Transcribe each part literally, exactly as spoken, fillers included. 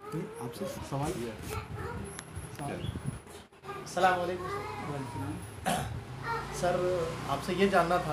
आपसे सवाल अस्सलाम वालेकुम सर, आपसे ये जानना था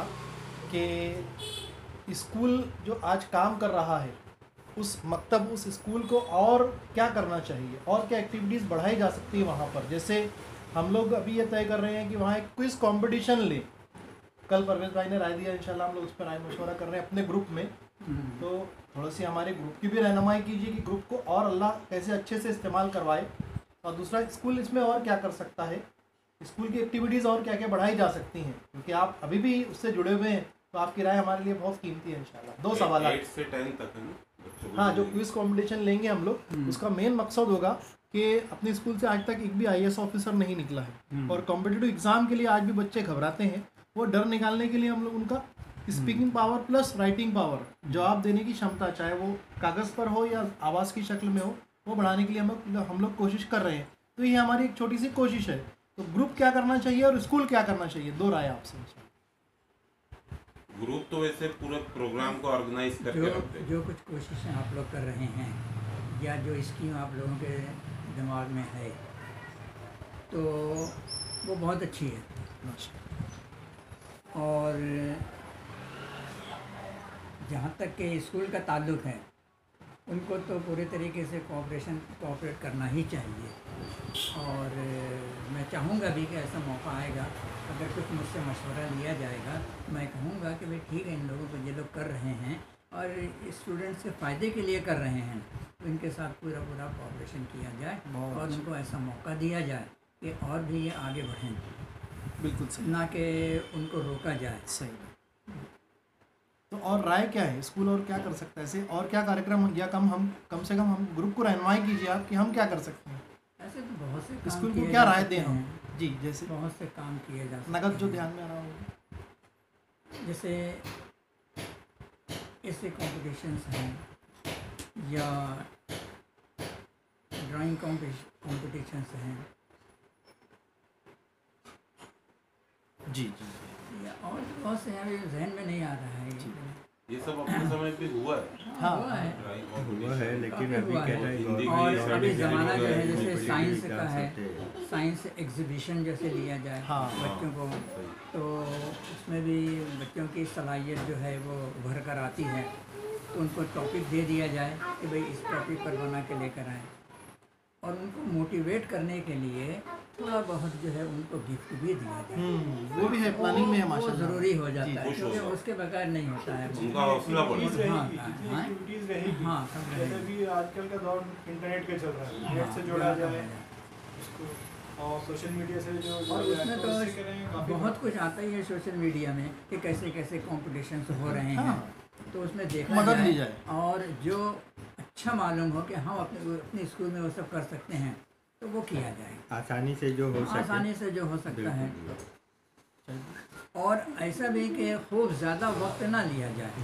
कि स्कूल जो आज काम कर रहा है उस मकतब उस स्कूल को और क्या करना चाहिए और क्या एक्टिविटीज़ बढ़ाई जा सकती है वहाँ पर। जैसे हम लोग अभी ये तय कर रहे हैं कि वहाँ एक क्विज़ कंपटीशन लें। कल परवेज़ भाई ने राय दिया, इंशाल्लाह हम लोग उस पर राय मशवरा कर रहे हैं अपने ग्रुप में। तो थोड़ा सी हमारे ग्रुप की भी रहनुमाई कीजिए कि ग्रुप को और अल्लाह कैसे अच्छे से इस्तेमाल करवाए, और दूसरा स्कूल इसमें और क्या कर सकता है, स्कूल की एक्टिविटीज़ और क्या क्या बढ़ाई जा सकती हैं, क्योंकि आप अभी भी उससे जुड़े हुए हैं तो आपकी राय हमारे लिए बहुत कीमती है इंशाल्लाह। दो सवाल एट से टेन तक है ना। हाँ, जो क्विज़ कंपटीशन लेंगे हम लोग उसका मेन मकसद होगा कि अपने स्कूल से आज तक एक भी आई ए एस ऑफिसर नहीं निकला है, और कॉम्पिटिटिव एग्ज़ाम के लिए आज भी बच्चे घबराते हैं। वो डर निकालने के लिए हम लोग उनका speaking power plus writing power, जवाब देने की क्षमता, चाहे वो कागज़ पर हो या आवाज़ की शक्ल में हो, वो बढ़ाने के लिए हम लोग हम लोग कोशिश कर रहे हैं। तो ये हमारी एक छोटी सी कोशिश है। तो ग्रुप क्या करना चाहिए और स्कूल क्या करना चाहिए, दो राय आपसे। ग्रुप तो वैसे पूरे प्रोग्राम को ऑर्गेनाइज करके जो रखते हैं। जो कुछ कोशिशें आप लोग कर रहे हैं या जो स्कीम आप लोगों के दिमाग में है तो वो बहुत अच्छी है, और जहाँ तक के स्कूल का ताल्लुक़ है उनको तो पूरे तरीके से कोऑपरेशन कोऑपरेट करना ही चाहिए। और मैं चाहूँगा भी कि ऐसा मौका आएगा, अगर कुछ मुझसे मशवरा लिया जाएगा, मैं कहूँगा कि भाई ठीक है, इन लोगों को ये लोग कर रहे हैं और स्टूडेंट्स के फ़ायदे के लिए कर रहे हैं, तो इनके साथ पूरा पूरा कोऑपरेशन किया जाए और उनको ऐसा मौका दिया जाए कि और भी ये आगे बढ़ें। बिल्कुल सही, ना कि उनको रोका जाए। सही। तो और राय क्या है, स्कूल और क्या कर सकता है ऐसे, और क्या कार्यक्रम या कम हम कम से कम हम ग्रुप को रहनुमाई कीजिए आप कि हम क्या कर सकते हैं। ऐसे तो बहुत से काम स्कूल को किए क्या जा राय सकते दें हम हैं। जी, जैसे बहुत से काम किए जा सकते नगद जो हैं। ध्यान में आ रहा हो, जैसे ऐसे कॉम्पिटिशन्स हैं या ड्राइंग कॉम्पिटिशन्स हैं जी जी या और बहुत से हैं, अभी जहन में नहीं आ रहा है। ये सब अपने समय पे हुआ है। हाँ, हुआ है हुआ है, लेकिन अभी हुआ है। कैटेगरी और अभी ज़माना जो है जैसे बड़ी साइंस बड़ी का है, सकते हैं। साइंस एग्जीबिशन जैसे लिया जाए हाँ, बच्चों को, तो उसमें भी बच्चों की सलाहियत जो है वो उभर कर आती है, तो उनको टॉपिक दे दिया जाए कि भाई इस टॉपिक पर बना के लेकर आएँ, और उनको मोटिवेट करने के लिए थोड़ा बहुत जो है उनको गिफ्ट भी दिया जाए। वो भी है, प्लानिंग में है वो माशाल्लाह। ज़रूरी हो जाता है, खुश क्योंकि होगा। उसके बगैर नहीं होता है। उनका हौसला बढ़ेगा। हाँ, इतनी हाँ, एक्टिविटीज़ रहेगी। हाँ, सब जैसे रहेगी। भी आजकल का दौर इंटरनेट का चल रहा है, नेट से हाँ, जोड़ा ज़्यादा जाए हो जाए। उसको, और सोशल मीडिया से जो और जोड़ा जाए, उसमें तो उससे तो करें काफ़ी बहुत कुछ आता ही है सोशल मीडिया में कि कैसे कैसे कॉम्पिटिशन्स हो रहे हैं, हाँ। तो उसमें देखा मदद ली जाए, जाए। और जो अच्छा मालूम हो कि हम अपने अपने स्कूल में वो सब कर सकते हैं तो वो किया जाए, आसानी से जो हो सके। आसानी से जो हो सकता है। बिल्कुल। और ऐसा भी कि खूब ज़्यादा वक्त ना लिया जाए,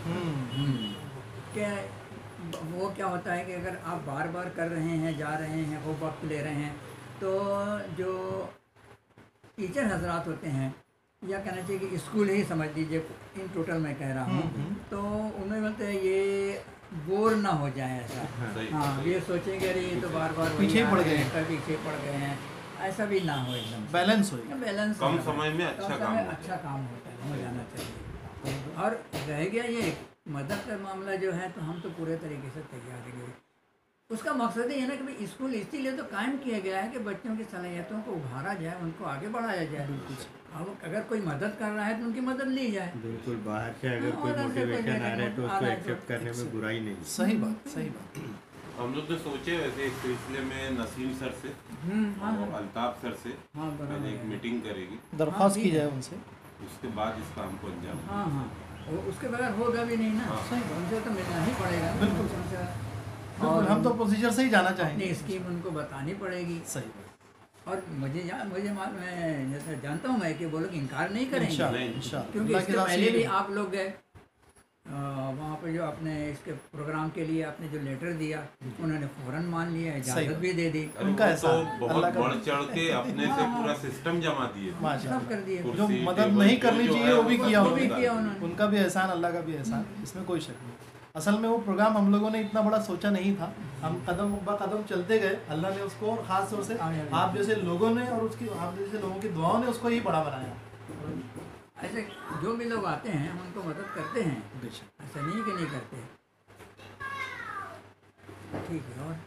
कि वो क्या होता है कि अगर आप बार बार कर रहे हैं, जा रहे हैं, वो वक्त ले रहे हैं, तो जो टीचर हजरात होते हैं, या कहना चाहिए कि स्कूल ही समझ लीजिए, इन टोटल मैं कह रहा हूँ, तो उनमें बोलते हैं ये बोर ना हो जाए ऐसा। सही। हाँ, ये सोचेंगे अरे ये तो बार बार वही पीछे आ पड़ रहे गए हैं, कभी पीछे पड़ गए हैं, ऐसा भी ना हो, एकदम बैलेंस हो। बैलेंस कम समय में अच्छा काम होता है। अच्छा काम होता है, हो जाना चाहिए। और रह गया ये मदद का मामला जो है, तो हम तो पूरे तरीके से तैयार हैं। उसका मकसद ही है ना कि भाई स्कूल इसीलिए तो कायम किया गया है कि बच्चों की सलाहियतों को उभारा जाए, उनको आगे बढ़ाया जाए। अब अगर कोई मदद कर रहा है तो उनकी मदद ली जाए। बिल्कुल, बाहर से अगर हाँ, कोई और ऐसे कोई मोटिवेशन आ रहा है तो आ उसको रहा है तो एक्सेप्ट करने में बुराई नहीं। सही बात, सही बात। हम लोग तो सोचे वैसे इस सिलसिले में नसीम सर से हम्म, हाँ, और अल्ताफ सर से हाँ, बराबर पहले एक है। मीटिंग करेगी, दरख्वास्त हाँ, की ठीक जाए है। उनसे। उसके बाद इस काम को अंजाम हाँ हाँ, वो उसके बगैर होगा भी नहीं ना। हाँ। सही, उनसे तो मिलना ही पड़ेगा ना, बिल्कुल। उनसे। बिल्कुल, हम तो प्रोसीजर से ही जाना चाहेंगे। अपनी स्कीम उनको बतानी पड़ेगी। सही बात। और मुझे या, मुझे मालूम है, जैसे जानता हूँ मैं कि वो लोग इनकार नहीं करेंगे, इंशाल्लाह, नहीं। इंशाल्लाह। क्योंकि अल्लाह इसके के साथ पहले सही भी है। आप लोग गए वहाँ पे, जो आपने इसके प्रोग्राम के लिए आपने जो लेटर दिया, उन्होंने फ़ौरन मान लिया, सही इजाज़त भी दे दी, अरे उनका वो एहसान, तो बहुत अल्लाह का- बढ़ चढ़ के अपने से पूरा सिस्टम जमा दिए थे। माशाल्लाह। सब कर दिए। कुर्सी, जो मदद टेबल, नहीं जो करनी जो चाहिए है वो भी सब किया वो भी उन्होंने। किया उन्होंने। उनका भी एहसान, अल्लाह का भी एहसान, इसमें कोई शक नहीं। असल में वो प्रोग्राम हम लोगों ने इतना बड़ा सोचा नहीं था, हम कदम ब कदम चलते गए, अल्लाह ने उसको और ख़ास तौर से आप जैसे लोगों ने और उसकी आप जैसे लोगों की दुआओं ने उसको ही बड़ा बनाया। ऐसे जो भी लोग आते हैं हम उनको मदद करते हैं, बेशक। ऐसा नहीं कि नहीं करते। ठीक है। और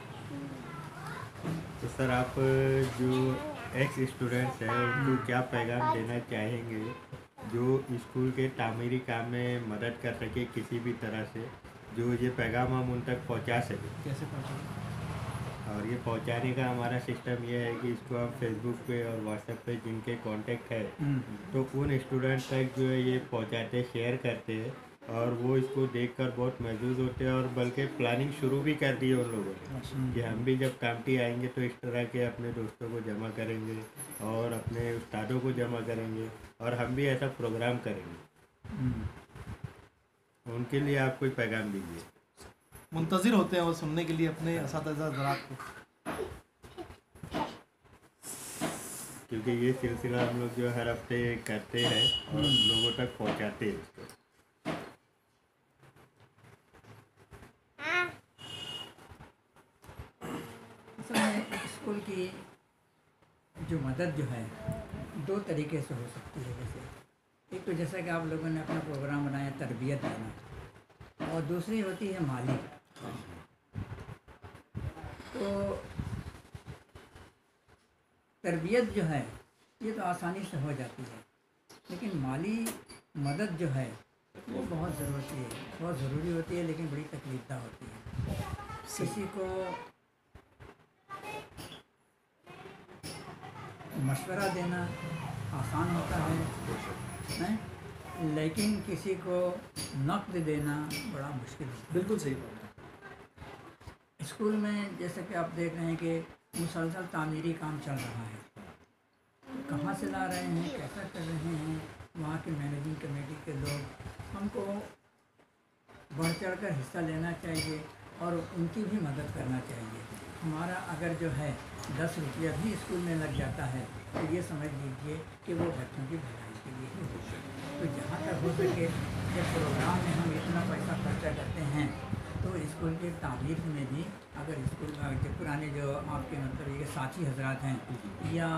तो सर आप जो एक्स स्टूडेंट्स हैं उनको क्या पैगाम देना चाहेंगे जो स्कूल के तामीरी काम में मदद कर सके किसी भी तरह से, जो ये पैगाम हम उन तक पहुंचा सकें? कैसे पहुँचा? और ये पहुंचाने का हमारा सिस्टम ये है कि इसको हम फेसबुक पे और व्हाट्सएप पे जिनके कांटेक्ट है तो उन स्टूडेंट तक जो है ये पहुंचाते, शेयर करते हैं और वो इसको देखकर बहुत महसूस होते हैं और बल्कि प्लानिंग शुरू भी कर दी है उन लोगों ने कि हम भी जब कामटी आएंगे तो इस तरह के अपने दोस्तों को जमा करेंगे और अपने उस्तादों को जमा करेंगे और हम भी ऐसा प्रोग्राम करेंगे। उनके लिए आप कोई पैगाम दीजिए। मुंतज़िर होते हैं वो सुनने के लिए अपने असातिज़ा हज़रात को, क्योंकि ये सिलसिला हम लोग जो हर हफ्ते करते हैं और लोगों तक पहुंचाते हैं इसको। असल में स्कूल की जो मदद जो है दो तरीके से हो सकती है। जैसे एक तो जैसा कि आप लोगों ने अपना प्रोग्राम बनाया तरबियत देना, और दूसरी होती है माली। तो तरबियत जो है ये तो आसानी से हो जाती है, लेकिन माली मदद जो है वो बहुत ज़रूरत है, बहुत ज़रूरी होती है, लेकिन बड़ी तकलीफदा होती है। किसी को मशवरा देना आसान होता है, है? लेकिन किसी को नक़द देना बड़ा मुश्किल होता है। बिल्कुल सही बात है। स्कूल में जैसे कि आप देख रहे हैं कि मुसलसल तामीरी काम चल रहा है, कहाँ से ला रहे हैं, कैसा कर रहे हैं, वहाँ के मैनेजिंग कमेटी के लोग। हमको बढ़ चढ़ कर हिस्सा लेना चाहिए और उनकी भी मदद करना चाहिए। हमारा अगर जो है दस रुपया भी स्कूल में लग जाता है तो ये समझ लीजिए कि वो बच्चों की भलाई के लिए ही होता है। तो जहाँ तक हो सके जब प्रोग्राम में हम इतना पैसा खर्चा करते हैं तो स्कूल के तामीर में भी अगर स्कूल जो पुराने जो आपके मतलब ये साथी हजरात हैं या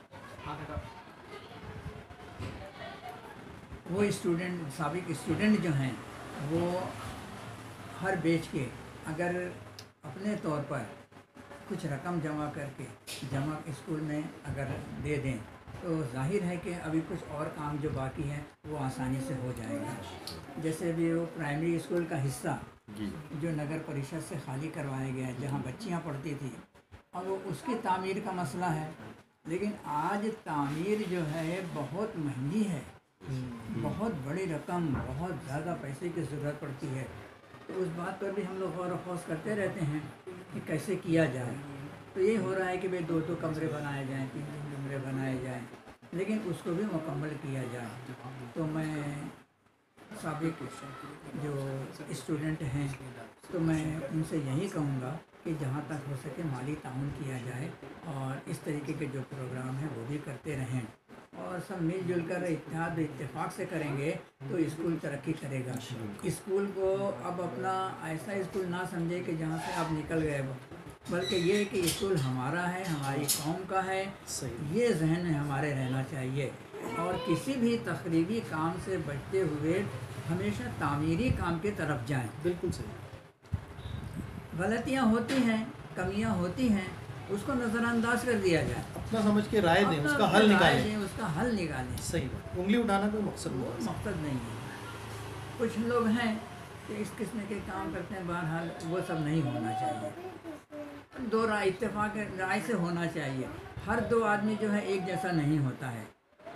वो स्टूडेंट साबिक स्टूडेंट जो हैं वो हर बेच के अगर अपने तौर पर कुछ रकम जमा करके जमा स्कूल में अगर दे दें तो जाहिर है कि अभी कुछ और काम जो बाकी है वो आसानी से हो जाएगा। जैसे भी वो प्राइमरी स्कूल का हिस्सा जो नगर परिषद से खाली करवाया गया है जहाँ बच्चियाँ पढ़ती थी, अब वो उसकी तामीर का मसला है। लेकिन आज तामीर जो है बहुत महंगी है, बहुत बड़ी रकम, बहुत ज़्यादा पैसे की ज़रूरत पड़ती है। तो उस बात पर भी हम लोग गौर व खौस करते रहते हैं कि कैसे किया जाए। तो ये हो रहा है कि भाई दो दो कमरे बनाए जाएं, तीन तीन कमरे बनाए जाएं, लेकिन उसको भी मुकम्मल किया जाए। तो मैं साबिक जो स्टूडेंट हैं तो मैं उनसे यही कहूँगा कि जहाँ तक हो सके माली ताउन किया जाए और इस तरीके के जो प्रोग्राम हैं वो भी करते रहें और सब मिलजुल कर इत्तेहाद इत्तेफाक से करेंगे तो स्कूल तरक्की करेगा। स्कूल को अब अपना ऐसा स्कूल ना समझे कि जहाँ से आप निकल गए, बल्कि ये कि स्कूल हमारा है, हमारी कौम का है, ये जहन में हमारे रहना चाहिए। और किसी भी तकरीबी काम से बचते हुए हमेशा तामीरी काम की तरफ जाएं। बिल्कुल सही। गलतियाँ होती हैं, कमियाँ होती हैं, उसको नज़रअंदाज कर दिया जाए, अपना समझ के राय दें, अपना उसका अपना हल राय निकालें। दें, उसका हल निकालें। सही बात। उंगली उठाना कोई मकसद वो नहीं है। मकसद नहीं है। कुछ लोग हैं कि इस किस्म के काम करते हैं, बहरहाल वो सब नहीं होना चाहिए। दो राय इत्तेफाक राय से होना चाहिए। हर दो आदमी जो है एक जैसा नहीं होता है।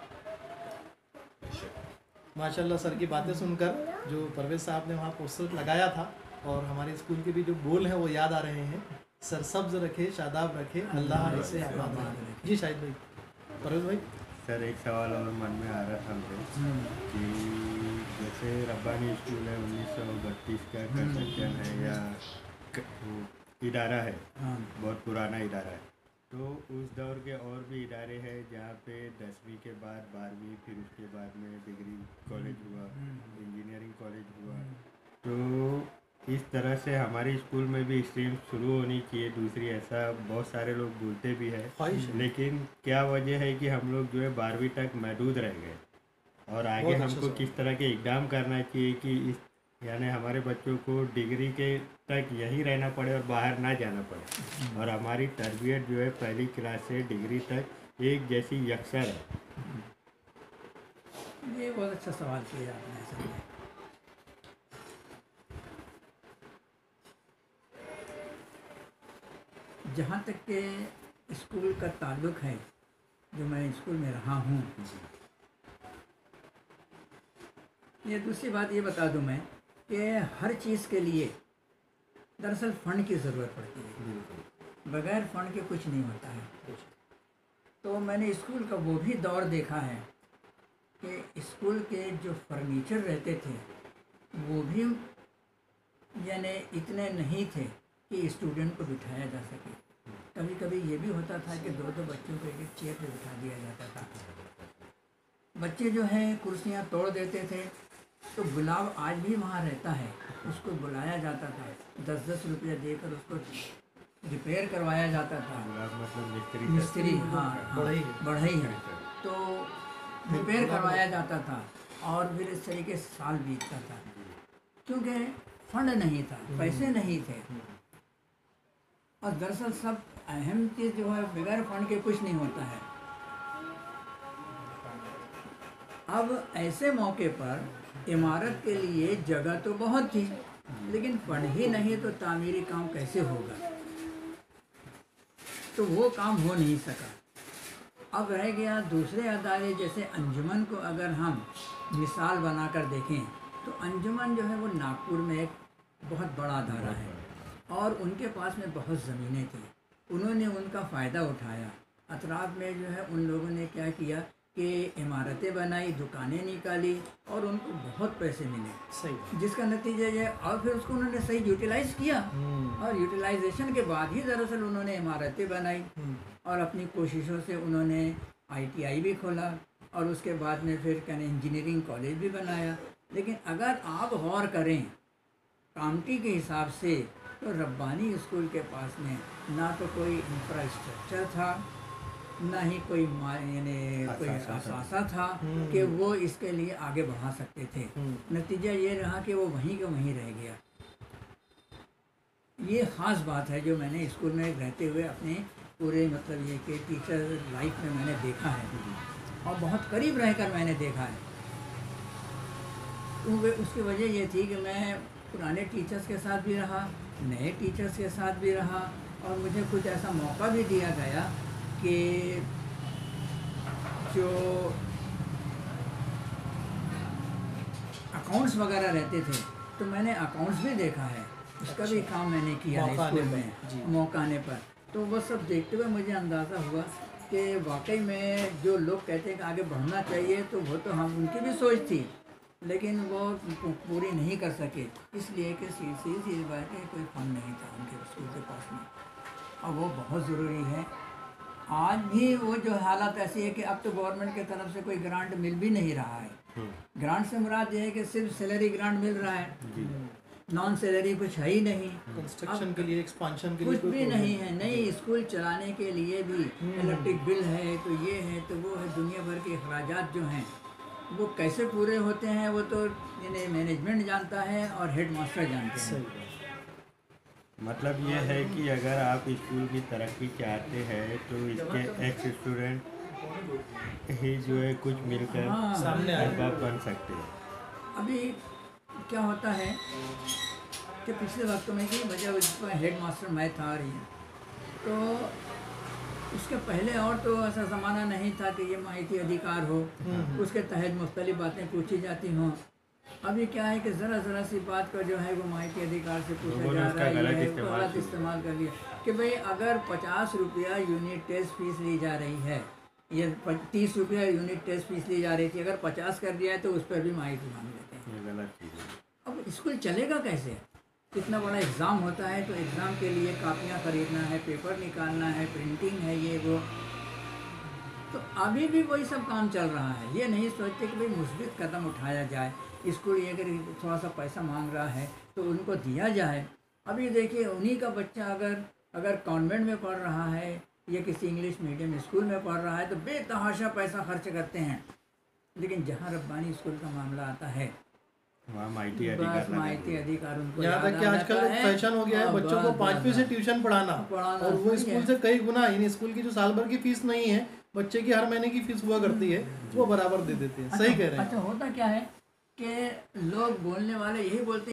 माशाल्लाह सर की बातें सुनकर जो परवेज़ साहब ने वहाँ पोस्टर लगाया था और हमारे स्कूल के भी जो बोल हैं वो याद आ रहे हैं। सरसब्ज रखे, शादाब रखे, अल्लाह इसे आबाद रखे। जी शाहिद भाई, परवेज़ भाई। सर एक सवाल और मन में आ रहा था मुझे कि जैसे रब्बानी स्कूल है उन्नीस सौ बत्तीस का कंस्ट्रक्शन है या इदारा है, बहुत पुराना इदारा है, तो उस दौर के और भी इदारे हैं जहाँ पे दसवीं के बाद बारहवीं, फिर उसके बाद में डिग्री कॉलेज हुआ, इंजीनियरिंग कॉलेज हुआ। तो इस तरह से हमारे स्कूल में भी स्ट्रीम शुरू होनी चाहिए दूसरी, ऐसा बहुत सारे लोग बोलते भी है। ख्वाहिश है। लेकिन क्या वजह है कि हम लोग जो है बारहवीं तक महदूद रह गए और आगे बहुत अच्छा हमको सवाल। किस तरह के इकदाम करना चाहिए कि इस यानी हमारे बच्चों को डिग्री के तक यहीं रहना पड़े और बाहर ना जाना पड़े और हमारी तरबियत जो है पहली क्लास से डिग्री तक एक जैसी यकसर है। ये बहुत अच्छा सवाल किया आपने असल में। जहाँ तक के स्कूल का ताल्लुक़ है, जो मैं स्कूल में रहा हूँ, ये दूसरी बात ये बता दूँ मैं कि हर चीज़ के लिए दरअसल फ़ंड की ज़रूरत पड़ती है। बगैर फ़ंड के कुछ नहीं होता है। तो मैंने स्कूल का वो भी दौर देखा है कि स्कूल के जो फर्नीचर रहते थे वो भी यानी इतने नहीं थे कि स्टूडेंट को बिठाया जा सके। कभी कभी ये भी होता था कि दो दो बच्चों को एक एक चेयर पे बिठा दिया जाता था। बच्चे जो हैं कुर्सियाँ तोड़ देते थे, तो गुलाब आज भी वहाँ रहता है, उसको बुलाया जाता था, दस दस रुपया देकर उसको रिपेयर करवाया जाता था। मतलब मिस्त्री मिस्त्री हाँ हाँ बढ़ई है। बढ़ई है, तो रिपेयर करवाया जाता था और फिर इस तरीके से साल बीतता था, क्योंकि फंड नहीं था, पैसे नहीं थे। और दरअसल सब अहम चीज़ जो है बगैर फंड के कुछ नहीं होता है। अब ऐसे मौके पर इमारत के लिए जगह तो बहुत थी, लेकिन फंड ही नहीं तो तामीरी काम कैसे होगा, तो वो काम हो नहीं सका। अब रह गया दूसरे अदारे, जैसे अंजुमन को अगर हम मिसाल बनाकर देखें तो अंजुमन जो है वो नागपुर में एक बहुत बड़ा अदारा है और उनके पास में बहुत ज़मीनें थी। उन्होंने उनका फ़ायदा उठाया। अतराफ़ में जो है उन लोगों ने क्या किया कि इमारतें बनाई, दुकानें निकाली और उनको बहुत पैसे मिले, सही। जिसका नतीजा ये, और फिर उसको उन्होंने सही यूटिलाइज़ किया और यूटिलाइजेशन के बाद ही दरअसल उन्होंने इमारतें बनाई और अपनी कोशिशों से उन्होंने आई टी आई भी खोला और उसके बाद में फिर कहने इंजीनियरिंग कॉलेज भी बनाया। लेकिन अगर आप गौर करें कामटी के हिसाब से, तो रब्बानी स्कूल के पास में ना तो कोई इंफ्रास्ट्रक्चर था, ना ही कोई यानी कोई असासा था कि वो इसके लिए आगे बढ़ा सकते थे। नतीजा ये रहा कि वो वहीं का वहीं रह गया। ये ख़ास बात है जो मैंने स्कूल में रहते हुए अपने पूरे मतलब ये कि टीचर लाइफ में मैंने देखा है और बहुत करीब रहकर मैंने देखा है। क्योंकि उसकी वजह ये थी कि मैं पुराने टीचर्स के साथ भी रहा, नए टीचर्स के साथ भी रहा और मुझे कुछ ऐसा मौका भी दिया गया कि जो अकाउंट्स वगैरह रहते थे तो मैंने अकाउंट्स भी देखा है, उसका भी काम मैंने किया है स्कूल में मौका आने पर। तो वो सब देखते हुए मुझे अंदाज़ा हुआ कि वाकई में जो लोग कहते हैं कि आगे बढ़ना चाहिए, तो वो तो हम उनकी भी सोच थी लेकिन वो पूरी नहीं कर सके, इसलिए कि सीधी सीधी बात है कोई फंड नहीं था उनके स्कूल के पास में, और वो बहुत ज़रूरी है। आज भी वो जो हालत ऐसी है कि अब तो गवर्नमेंट की तरफ से कोई ग्रांट मिल भी नहीं रहा है। ग्रांट से मुराद ये है कि सिर्फ सैलरी ग्रांट मिल रहा है, नॉन सैलरी कुछ है ही नहीं। कंस्ट्रक्शन के लिए, एक्सपांशन के लिए कुछ भी नहीं है। नई स्कूल चलाने के लिए भी इलेक्ट्रिक बिल है, तो ये है तो वो है, दुनिया भर के अखराजात जो हैं वो कैसे पूरे होते हैं वो तो यानी मैनेजमेंट जानता है और हेड मास्टर जानते हैं। मतलब ये है कि अगर आप स्कूल की तरक्की चाहते हैं तो इसके एक्स स्टूडेंट ही जो है कुछ मिलकर हाँ, सामने आए। अरबाब बन सकते हैं। अभी क्या होता है कि पिछले वक्त में कि वजह हेड मास्टर मैं था रही तो उसके पहले और तो ऐसा ज़माना नहीं था कि ये माहिती अधिकार हो, उसके तहत मुख्तलिफ बातें पूछी जाती हों। अभी क्या है कि ज़रा ज़रा सी बात का जो है वो माहिती अधिकार से पूछा जा रहा है, गलत इस्तेमाल कर लिया कि भाई अगर पचास रुपया यूनिट टेस्ट फीस ली जा रही है, ये तीस रुपया यूनिट टेस्ट फीस ली जा रही थी, अगर पचास कर दिया है तो उस पर भी माहिती मांग लेते हैं। ये गलत चीज़ है। अब स्कूल चलेगा कैसे? इतना बड़ा एग्ज़ाम होता है तो एग्ज़ाम के लिए कापियाँ ख़रीदना है, पेपर निकालना है, प्रिंटिंग है, ये वो, तो अभी भी वही सब काम चल रहा है। ये नहीं सोचते कि भाई मुस्बित कदम उठाया जाए स्कूल ये अगर थोड़ा सा पैसा मांग रहा है तो उनको दिया जाए। अब ये देखिए, उन्हीं का बच्चा अगर अगर कॉन्वेंट में पढ़ रहा है या किसी इंग्लिश मीडियम स्कूल में पढ़ रहा है तो बेतहाशा पैसा खर्च करते हैं, लेकिन जहाँ रब्बानी स्कूल का मामला आता है वहाँ माइती बस अधिकार माहिती अधिकार उनको यहाँ याद तक कि आ आजकल जाता एक है। फैशन हो गया है हाँ, बच्चों को बस, पाँचवीं बस, से बस। ट्यूशन पढ़ाना, पढ़ाना, और वो सही स्कूल है। से कई गुना, यानी स्कूल की जो साल भर की फीस नहीं है, बच्चे की हर महीने की फीस हुआ करती है, वो बराबर दे देते हैं। सही कह रहे हैं। अच्छा, होता क्या है कि लोग बोलने वाले यही बोलते हैं